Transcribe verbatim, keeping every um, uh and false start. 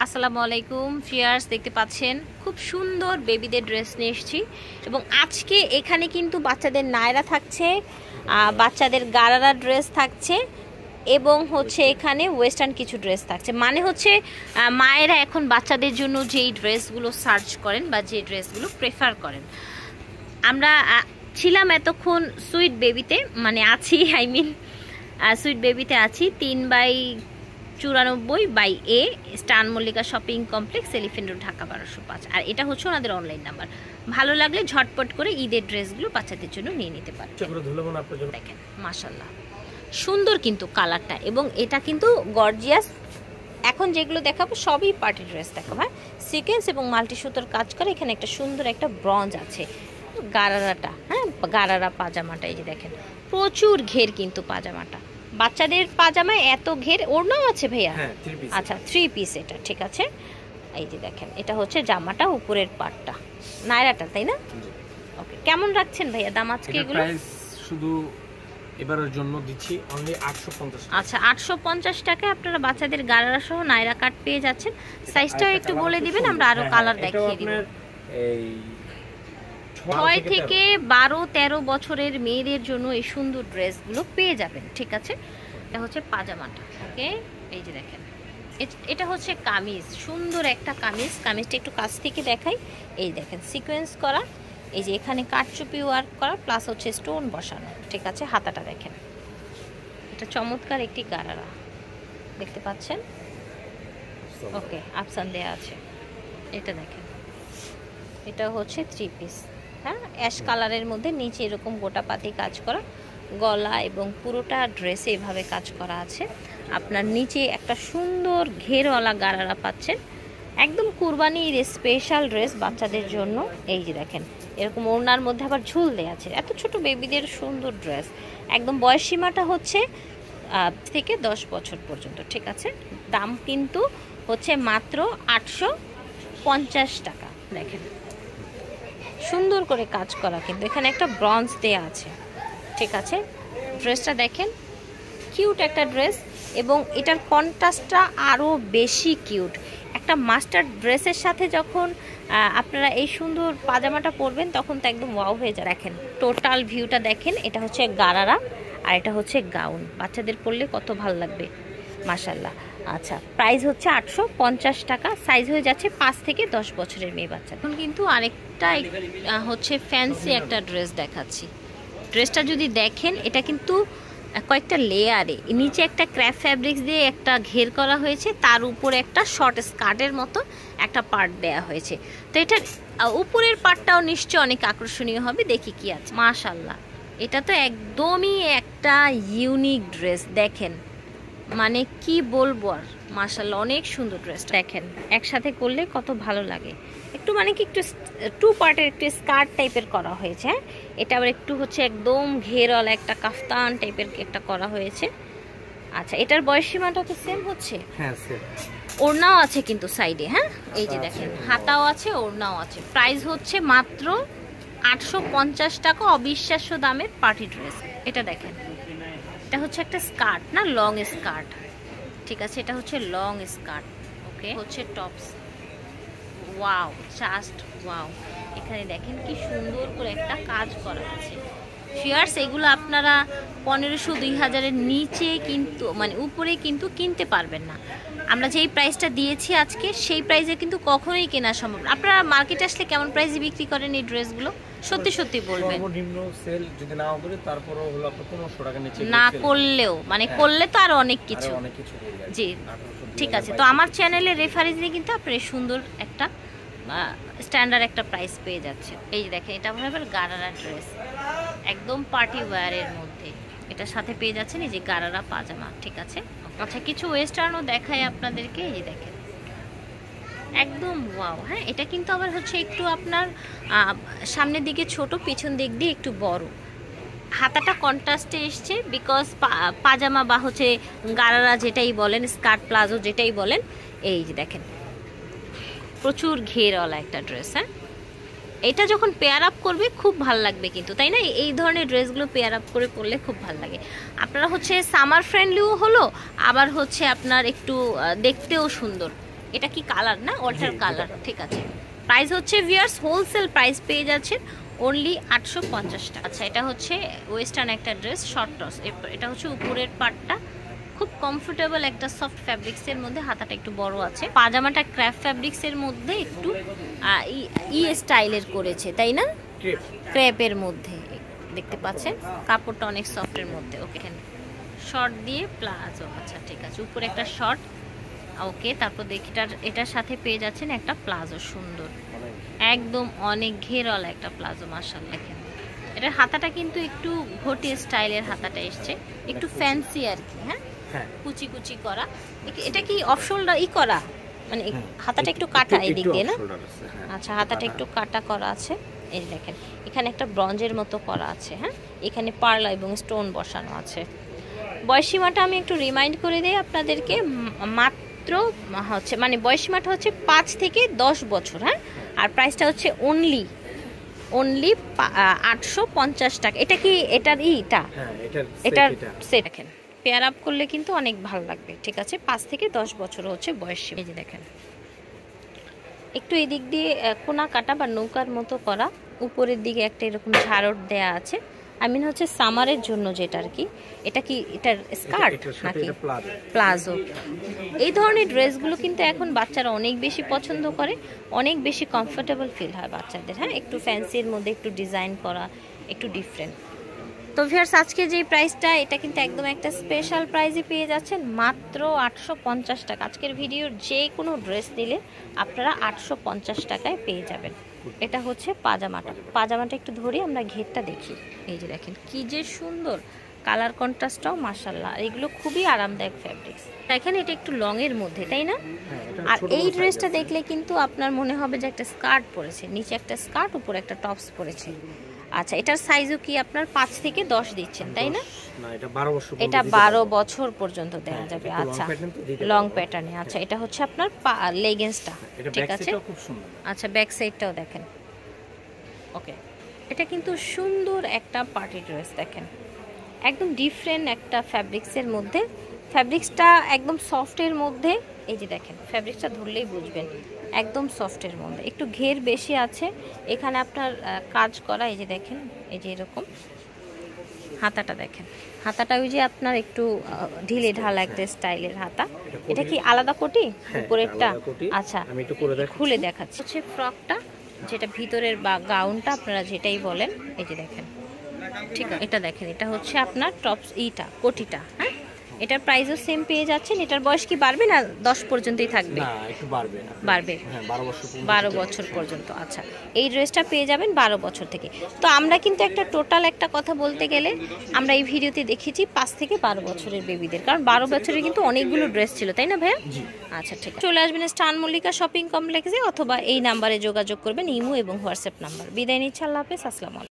আসসালামু আলাইকুম ফিয়ার্স, দেখতে পাচ্ছেন খুব সুন্দর বেবিদের ড্রেস নিয়ে এসেছি এবং আজকে এখানে কিন্তু বাচ্চাদের নায়রা থাকছে, বাচ্চাদের গারারা ড্রেস থাকছে এবং হচ্ছে এখানে ওয়েস্টার্ন কিছু ড্রেস থাকছে। মানে হচ্ছে মায়েরা এখন বাচ্চাদের জন্য যেই ড্রেসগুলো সার্চ করেন বা যে ড্রেসগুলো প্রেফার করেন, আমরা ছিলাম এতক্ষণ সুইট বেবিতে, মানে আছি আই মিন সুইট বেবিতে আছি তিন বাই চুরানব্বই by eastern Mallika shopping complex, elephant road, Dhaka বারোশো পাঁচ। আর এটা হচ্ছে ওনাদের অনলাইন নাম্বার। ভালো লাগলে ঝটপট করে ঈদের ড্রেসগুলো বাচ্চাদের জন্য নিয়ে নিতে পারেন। দেখেন মাশাল্লাহ সুন্দর কিন্তু কালারটা, এবং এটা কিন্তু গর্জিয়াস। এখন যেগুলো দেখাবো সবই পার্টি ড্রেস দেখাবো। হ্যাঁ, সিকোয়েন্স এবং মাল্টি সুতোর কাজ করে। এখানে একটা সুন্দর একটা ব্রঞ্জ আছে, গারারাটা, হ্যাঁ গারারা পাজামাটা, এই যে দেখেন প্রচুর ঘের কিন্তু পাজামাটা। বাচ্চাদের পাজামায় এত ঘের, ওড়নাও আছে ভাইয়া? আচ্ছা, থ্রি পিস এটা, ঠিক আছে। এই যে দেখেন এটা হচ্ছে জামাটা, উপরের পাটটা, নায়রাটা, তাই না? ওকে, কেমন রাখছেন ভাইয়া দাম আজকে এগুলো? শুধু এবারের জন্য দিচ্ছি অনলি আটশো পঞ্চাশ। আচ্ছা, আটশো পঞ্চাশ টাকায় আপনারা বাচ্চাদের গারারা সহ নায়রা কাট পেয়ে যাচ্ছেন। সাইজটাও একটু বলে দিবেন, আমরা আরো কালার দেখিয়ে দিব। এই ছয় থেকে বারো তেরো বছরের মেয়েদের জন্য এই সুন্দর ড্রেসগুলো পেয়ে যাবেন, ঠিক আছে। এটা হচ্ছে পাজামাটা, ওকে। এই যে দেখেন এটা হচ্ছে কামিজ, সুন্দর একটা কামিজ। কামিজটা একটু কাছ থেকে দেখাই। এই দেখেন সিকোয়েন্স করা, এই যে এখানে কাটচুপি ওয়ার্ক করা, প্লাস হচ্ছে স্টোন বসানো, ঠিক আছে। হাতাটা দেখেন, এটা চমৎকার একটি গারারা দেখতে পাচ্ছেন, ওকে। আপসান দেয়া আছে, এটা দেখেন এটা হচ্ছে থ্রি পিস, হ্যাঁ অ্যাশ কালারের মধ্যে, নিচে এরকম গোটা পাতি কাজ করা, গলা এবং পুরোটা ড্রেসে এভাবে কাজ করা আছে। আপনার নিচে একটা সুন্দর ঘেরওয়ালা গারারা পাচ্ছেন, একদম কুরবানির স্পেশাল ড্রেস বাচ্চাদের জন্য। এই যে দেখেন এরকম ওড়নার মধ্যে আবার ঝুল দেওয়া আছে। এত ছোট বেবিদের সুন্দর ড্রেস, একদম বয়স সীমাটা হচ্ছে থেকে দশ বছর পর্যন্ত, ঠিক আছে। দাম কিন্তু হচ্ছে মাত্র আটশো পঞ্চাশ টাকা। দেখেন সুন্দর করে কাজ করা, কিন্তু এখানে একটা ব্রঞ্জ দেয়া আছে, ঠিক আছে। ড্রেসটা দেখেন কিউট একটা ড্রেস, এবং এটার কন্ট্রাস্টটা আরও বেশি কিউট। একটা মাস্টার্ড ড্রেসের সাথে যখন আপনারা এই সুন্দর পাজামাটা পরবেন তখন তো একদম ওয়াও হয়ে যায়। দেখেন টোটাল ভিউটা দেখেন, এটা হচ্ছে গারারা আর এটা হচ্ছে গাউন। বাচ্চাদের পরলে কত ভালো লাগবে, মাশাল্লাহ। আচ্ছা, প্রাইস হচ্ছে আটশো পঞ্চাশ টাকা। সাইজ হয়ে যাচ্ছে পাঁচ থেকে দশ বছরের মেয়ে বাচ্চা। এখন কিন্তু আরেকটা হচ্ছে ফ্যান্সি একটা ড্রেস দেখাচ্ছি। ড্রেসটা যদি দেখেন এটা কিন্তু কয়েকটা লেয়ারে, নিচে একটা ক্র্যাপ ফ্যাব্রিক্স দিয়ে একটা ঘের করা হয়েছে, তার উপরে একটা শর্ট স্কার্টের মতো একটা পার্ট দেয়া হয়েছে। তো এটার উপরের পার্টটাও নিশ্চয়ই অনেক আকর্ষণীয় হবে। দেখি কি আছে, মাশাল্লাহ এটা তো একদমই একটা ইউনিক ড্রেস। দেখেন মানে কি বলবো আর, মাশাআল্লাহ অনেক সুন্দর ড্রেস। দেখেন একসাথে করলে কত ভালো লাগে। একটু মানে কি একটু টু পার্টের একটু স্কার্ট টাইপের করা হয়েছে, হ্যাঁ এটা আবার একটু হচ্ছে একদম ঘেরওয়ালা একটা কাফতান টাইপের একটা করা হয়েছে। আচ্ছা, এটার বয়স সীমাটা কি সেম হচ্ছে? হ্যাঁ সেম। ওড়নাও আছে কিন্তু সাইডে, হ্যাঁ এই যে দেখেন হাতাও আছে, ওড়নাও আছে। প্রাইস হচ্ছে মাত্র আটশো পঞ্চাশ টাকা, অবিশ্বাস্য দামের পার্টি ড্রেস। এটা দেখেন এটা হচ্ছে একটা স্কার্ট, না লং স্কার্ট, ঠিক আছে। এটা হচ্ছে লং স্কার্ট, ওকে। হচ্ছে টপস, ওয়াও জাস্ট ওয়াও। এখানে দেখেন কি সুন্দর করে একটা কাজ করা আছে। ফিয়ার্স এগুলো আপনারা পনেরোশো দুই হাজারের নিচে কিন্তু মানে উপরে কিন্তু কিনতে পারবেন না। আমরা যেই প্রাইসটা দিয়েছি আজকে সেই প্রাইসে কিন্তু কখনোই কেনা সম্ভব না। আপনারা মার্কেটে আসলে কেমন প্রাইসে বিক্রি করেন এই ড্রেসগুলো? সত্যি সত্যি বলবেন। সর্বনিম্ন সেল যদি না করি তারপরও হলো আপনার পনেরোশো টাকা নিচে না করলেও, মানে করলে তো আরো অনেক কিছু। জি ঠিক আছে। তো আমার চ্যানেলে রেফারেন্স দিয়ে কিন্তু আপনার সুন্দর একটা স্ট্যান্ডার্ড একটা প্রাইস পেয়ে যাচ্ছে। এই যে দেখেন এটা আপনার গারারা ড্রেস, একদম পার্টি ওয়্যারের মধ্যে। এটার সাথে পেয়ে যাচ্ছেন এই যে গারারা পাজামা, ঠিক আছে। আচ্ছা, কিছু ওয়েস্টার্নও দেখায় আপনাদেরকে। এই যে দেখেন একদম ওয়াও, হ্যাঁ এটা কিন্তু আবার হচ্ছে একটু আপনার সামনের দিকে ছোট, পিছন দিক দিয়ে একটু বড়। হাতাটা কন্ট্রাস্টে এসছে, বিকজ পাজামা বা হচ্ছে গারারা যেটাই বলেন, স্কার্ট প্লাজো যেটাই বলেন। এই যে দেখেন প্রচুর ঘেরওয়ালা একটা ড্রেস, হ্যাঁ এটা যখন পেয়ার আপ করবে খুব ভাল লাগবে কিন্তু, তাই না? এই ধরনের ড্রেসগুলো পেয়ার আপ করে পরলে খুব ভাল লাগে। আপনারা হচ্ছে সামার ফ্রেন্ডলিও হলো, আবার হচ্ছে আপনার একটু দেখতেও সুন্দর। এটা কি কালার না, অল্টার কালার, ঠিক আছে। প্রাইস হচ্ছে ভিউয়ার্স হোলসেল প্রাইস পেয়ে যাচ্ছেন অনলি আটশো পঞ্চাশ টাকা। আচ্ছা, এটা হচ্ছে ওয়েস্টার্ন একটা ড্রেস, শর্ট টস। এটা হচ্ছে উপরের পার্টটা খুব কমফোর্টেবল একটা সফট ফ্যাব্রিক্সের মধ্যে, হাতাটা একটু বড় আছে। পাজামাটা ক্র্যাফট ফ্যাব্রিক্সের মধ্যে একটু ই স্টাইলের করেছে, তাই না? ক্র্যাপের মধ্যে দেখতে পাচ্ছেন, কাপড়টা অনেক সফটের মধ্যে। ওকে, শর্ট দিয়ে প্লাজো। আচ্ছা ঠিক আছে, উপরে একটা শর্ট। ওকে, তারপর দেখি এটার এটার সাথে পেয়ে যাচ্ছেন একটা প্লাজো, সুন্দর একদম অনেক ঘেরওয়ালা একটা প্লাজো, মাশাআল্লাহ। এখানে এটার হাতাটা কিন্তু একটু ঘটি স্টাইলের হাতাটা এসছে, একটু ফ্যান্সি আর কি। হ্যাঁ, কুচি কুচি করা। এটা কি অফ শোল্ডার ই করা, মানে হাতাটা একটু কাটা এদিক দিয়ে না? আচ্ছা, হাতাটা একটু কাটা করা আছে। এই দেখেন এখানে একটা ব্রঞ্জের মতো করা আছে। হ্যাঁ, এখানে পার্ল এবং স্টোন বসানো আছে। বয়সীমাটা আমি একটু রিমাইন্ড করে দিই আপনাদেরকে, মাত্র হচ্ছে মানে বয়সীমাটা হচ্ছে পাঁচ থেকে দশ বছর। হ্যাঁ, আর প্রাইসটা হচ্ছে অনলি অনলি আটশো পঞ্চাশ টাকা। এটা কি এটার ইটা? এটার সেট। দেখেন পেয়ার আপ করলে কিন্তু অনেক ভালো লাগবে, ঠিক আছে। পাঁচ থেকে দশ বছর হচ্ছে বয়স। এই যে দেখেন একটু এদিক দিয়ে কোনা কাটা বা নৌকার মতো করা, উপরের দিকে একটা এরকম ঝাড়ট দেয়া আছে। আই মিন হচ্ছে সামারের জন্য যেটা আর কি। এটা কি এটার স্কার্ট নাকি প্লাজো? এই ধরনের ড্রেসগুলো কিন্তু এখন বাচ্চারা অনেক বেশি পছন্দ করে, অনেক বেশি কমফোর্টেবল ফিল হয় বাচ্চাদের। হ্যাঁ, একটু ফ্যান্সির মধ্যে একটু ডিজাইন করা, একটু ডিফারেন্ট। তো ভিউয়ার্স আজকে যে প্রাইসটা, এটা কিন্তু একদম একটা স্পেশাল প্রাইসে পেয়ে যাচ্ছেন মাত্র আটশো পঞ্চাশ টাকা। আজকের ভিডিওর যে কোনো ড্রেস দিলে আপনারা আটশো পঞ্চাশ টাকায় পেয়ে যাবেন। এটা হচ্ছে পাজামাটা। পাজামাটা একটু ধরে আমরা ঘেরটা দেখি। এই যে দেখেন কি যে সুন্দর কালার কন্ট্রাস্টটাও মাশাআল্লাহ। এগুলো খুবই আরামদায়ক ফ্যাব্রিক্স। দেখেন এটা একটু লং এর মধ্যে, তাই না? আর এই ড্রেসটা দেখলে কিন্তু আপনার মনে হবে যে একটা স্কার্ট পরেছে, নিচে একটা স্কার্ট, উপরে একটা টপস পরেছে। আচ্ছা, এটার সাইজও কি আপনার পাঁচ থেকে দশ দিচ্ছেন, তাই না? এটা বারো বছর পর্যন্ত দেওয়া যাবে। আচ্ছা, লং প্যাটার্নে। আচ্ছা, এটা হচ্ছে আপনার লেগিংসটা, ঠিক আছে। আচ্ছা, ব্যাক সাইডটাও দেখেন। ওকে, এটা কিন্তু সুন্দর একটা পার্টি ড্রেস। দেখেন একদম ডিফারেন্ট একটা ফ্যাব্রিক্সের মধ্যে, ফ্যাব্রিক্সটা একদম সফটের মধ্যে। এই যে দেখেন ফ্যাব্রিক্সটা ধরলেই বুঝবেন একদম সফটের মধ্যে, একটু ঘের বেশি আছে। এখানে আপনার কাজ করা, এই যে দেখেন, এই যে এরকম হাতাটা দেখেন, হাতাটা ওই যে আপনার একটু ঢিলে ঢালা একটা স্টাইলের হাতা। এটা কি আলাদা কোটি উপরেরটা? আচ্ছা, খুলে দেখাচ্ছি। হচ্ছে ফ্রকটা, যেটা ভিতরের বা গাউনটা আপনারা যেটাই বলেন। এই যে দেখেন, ঠিক আছে, এটা দেখেন, এটা হচ্ছে আপনার টপস ইটা কোটিটা। হ্যাঁ, এটার প্রাইসও সেম পেয়ে যাচ্ছেন। এটার বয়স কি বাড়বে না দশ পর্যন্তই থাকবে? না, একটু বাড়বে না, বাড়বে বারো বছর পর্যন্ত। আচ্ছা, এই ড্রেসটা পেয়ে যাবেন বারো বছর থেকে। তো আমরা কিন্তু একটা টোটাল একটা কথা বলতে গেলে আমরা এই ভিডিওতে দেখেছি পাঁচ থেকে বারো বছরের বেবিদের, কারণ বারো বছরের কিন্তু অনেকগুলো ড্রেস ছিল, তাই না ভাইয়া? আচ্ছা ঠিক আছে, চলে আসবেন স্টান মল্লিকা শপিং কমপ্লেক্সে, অথবা এই নাম্বারে যোগাযোগ করবেন, ইমো এবং হোয়াটসঅ্যাপ নাম্বার। বিদায় নিচ্ছি, আল্লাহ হাফেজ, আসসালামু আলাইকুম।